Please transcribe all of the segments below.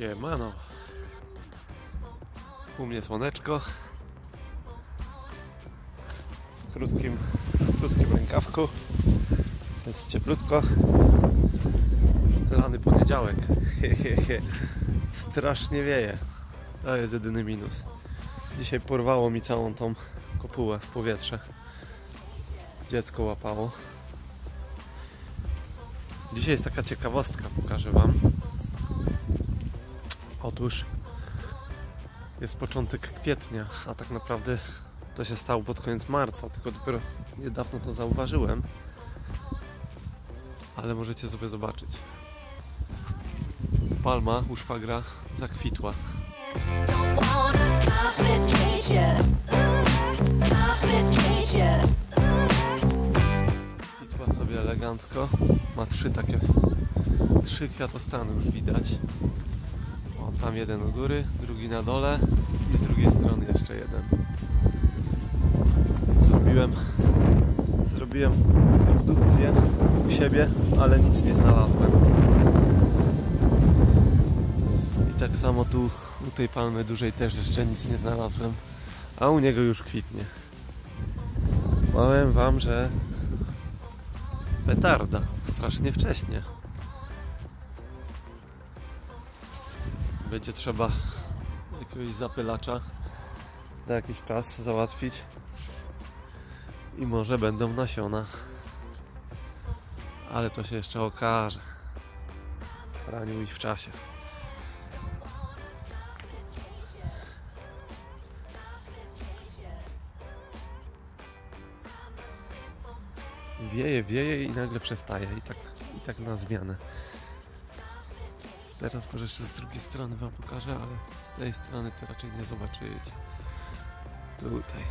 Siemano. U mnie słoneczko. W krótkim rękawku. Jest cieplutko. Lany poniedziałek. Strasznie wieje. To jest jedyny minus. Dzisiaj porwało mi całą tą kopułę w powietrze. Dziecko łapało. Dzisiaj jest taka ciekawostka, pokażę wam. Otóż jest początek kwietnia, a tak naprawdę to się stało pod koniec marca, tylko dopiero niedawno to zauważyłem. Ale możecie sobie zobaczyć. Palma u szwagra zakwitła. Kwitła sobie elegancko. Ma trzy kwiatostany już widać. O, tam jeden u góry, drugi na dole i z drugiej strony jeszcze jeden. Zrobiłem obdukcję u siebie, ale nic nie znalazłem. I tak samo tu u tej palmy dużej też jeszcze nic nie znalazłem, a u niego już kwitnie. Powiem wam, że petarda, strasznie wcześnie. Będzie trzeba jakiegoś zapylacza za jakiś czas załatwić i może będą nasiona, ale to się jeszcze okaże. Ranił ich w czasie. Wieje i nagle przestaje i tak na zmianę. Teraz może jeszcze z drugiej strony wam pokażę, ale z tej strony to raczej nie zobaczycie. Tutaj.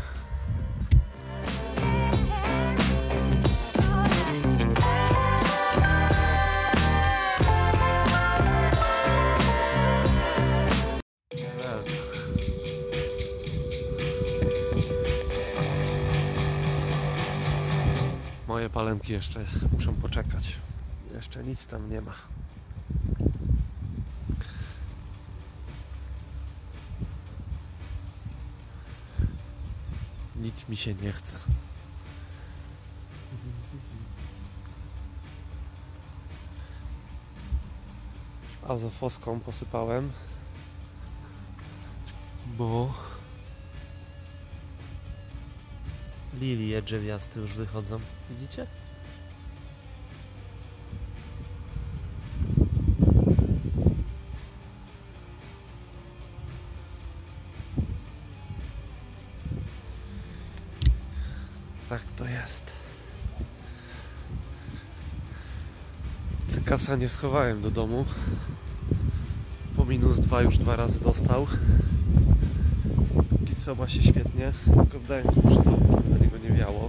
Moje palemki jeszcze muszą poczekać. Jeszcze nic tam nie ma. Nic mi się nie chce. Azofoską posypałem, bo lilie drzewiaste już wychodzą. Widzicie? Tak to jest. Cykasa nie schowałem do domu. Po -2 już 2 razy dostał. Kico ma się świetnie, tylko dałem go przy domu, żeby niego nie wiało.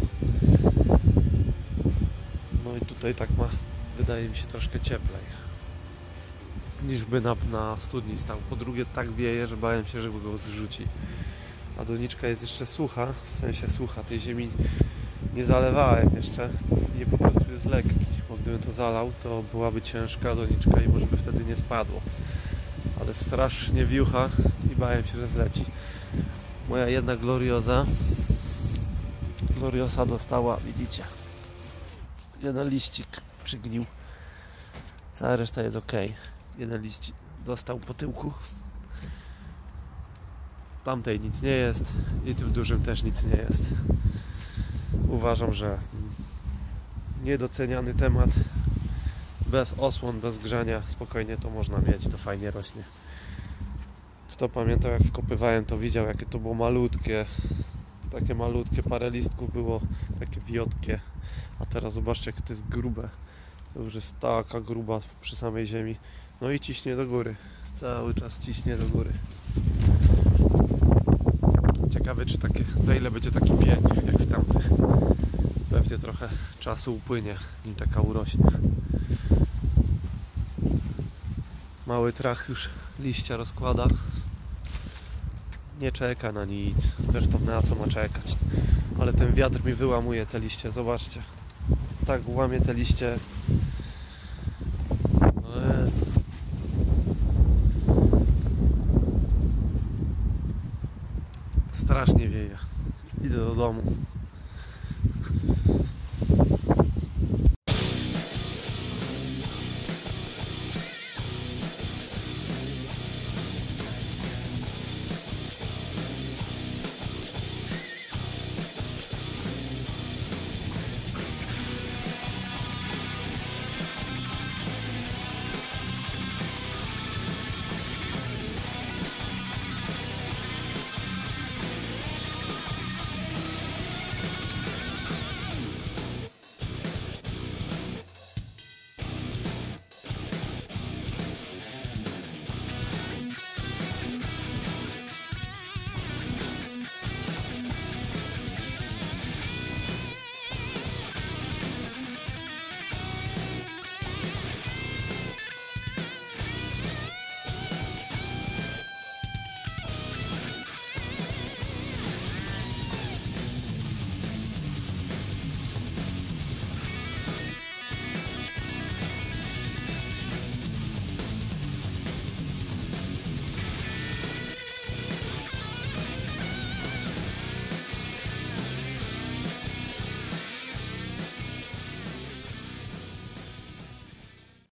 No i tutaj tak ma, wydaje mi się, troszkę cieplej niż by na studni stał. Po drugie tak wieje, że bałem się, żeby go zrzuci. A doniczka jest jeszcze sucha, w sensie sucha, tej ziemi nie zalewałem jeszcze i po prostu jest lekki, bo gdybym to zalał, to byłaby ciężka doniczka i może by wtedy nie spadło. Ale strasznie wiucha i bałem się, że zleci. Moja jedna Gloriosa dostała, widzicie, jeden liścik przygnił, cała reszta jest ok. Jeden liść dostał po tyłku. Tamtej nic nie jest i tym dużym też nic nie jest. Uważam, że niedoceniany temat. Bez osłon, bez grzania spokojnie to można mieć, to fajnie rośnie. Kto pamiętał, jak wkopywałem, to widział, jakie to było malutkie. Takie malutkie, parę listków było takie wiotkie. A teraz zobaczcie, jakie to jest grube. To już jest taka gruba przy samej ziemi. No i ciśnie do góry. Cały czas ciśnie do góry. Ciekawe, czy za ile będzie taki pień, jak w tamtych. Pewnie trochę czasu upłynie, nim taka urośnie. Mały trach już liścia rozkłada. Nie czeka na nic. Zresztą na co ma czekać. Ale ten wiatr mi wyłamuje te liście. Zobaczcie. Tak łamie te liście. No jest. Strasznie wieje. Idę do domu.